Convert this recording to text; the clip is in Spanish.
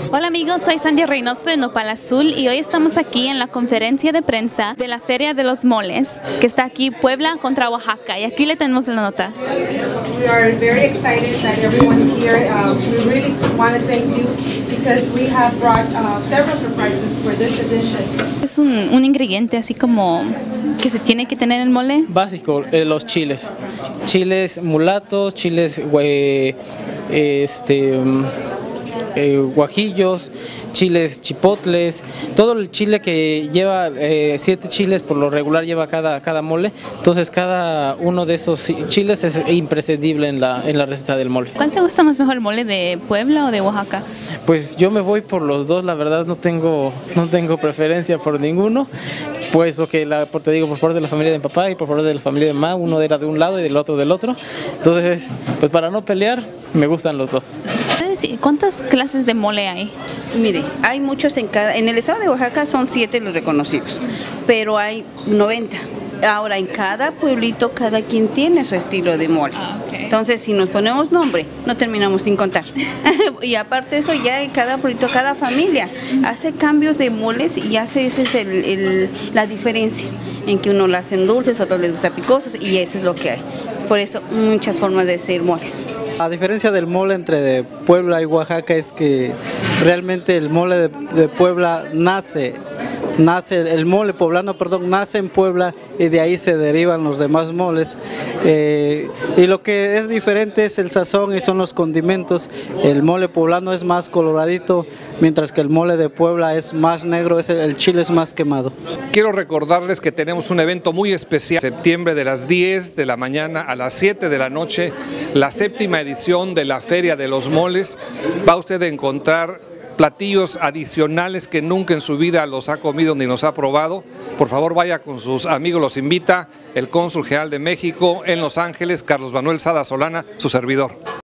Hola amigos, soy Sandy Reynoso de Nopal Azul y hoy estamos aquí en la conferencia de prensa de la Feria de los Moles, que está aquí Puebla contra Oaxaca, y aquí le tenemos la nota. We are very excited that everyone's here. We really want to thank you because we have brought several surprises for this edition. Es un ingrediente así como que se tiene que tener en el mole. Básico, los chiles. Chiles mulatos, chiles guajillos, chiles chipotles, todo el chile que lleva 7 chiles por lo regular lleva cada mole, entonces cada uno de esos chiles es imprescindible en la receta del mole. ¿Cuál te gusta más mejor, el mole de Puebla o de Oaxaca? Pues yo me voy por los dos, la verdad no tengo preferencia por ninguno, pues te digo, por parte de la familia de mi papá y por parte de la familia de mi mamá, uno era de un lado y del otro, entonces pues para no pelear me gustan los dos. ¿Cuántas clases de mole hay? Mire, hay muchos en el estado de Oaxaca son 7 los reconocidos, pero hay 90. Ahora, en cada pueblito, cada quien tiene su estilo de mole. Okay. Entonces, si nos ponemos nombre, no terminamos sin contar. Y aparte de eso, ya en cada pueblito, cada familia hace cambios de moles y esa es la diferencia, en que uno lo hacen dulces, otros les gusta picosos, y eso es lo que hay. Por eso, muchas formas de hacer moles. La diferencia del mole entre Puebla y Oaxaca es que realmente el mole de Puebla el mole poblano, nace en Puebla y de ahí se derivan los demás moles. Y lo que es diferente es el sazón y son los condimentos. El mole poblano es más coloradito, mientras que el mole de Puebla es más negro, el chile es más quemado. Quiero recordarles que tenemos un evento muy especial, en septiembre, de las 10 de la mañana a las 7 de la noche, la 7ª edición de la Feria de los Moles. Va usted a encontrar platillos adicionales que nunca en su vida los ha comido ni los ha probado. Por favor, vaya con sus amigos, los invita el Cónsul General de México en Los Ángeles, Carlos Manuel Sada Solana, su servidor.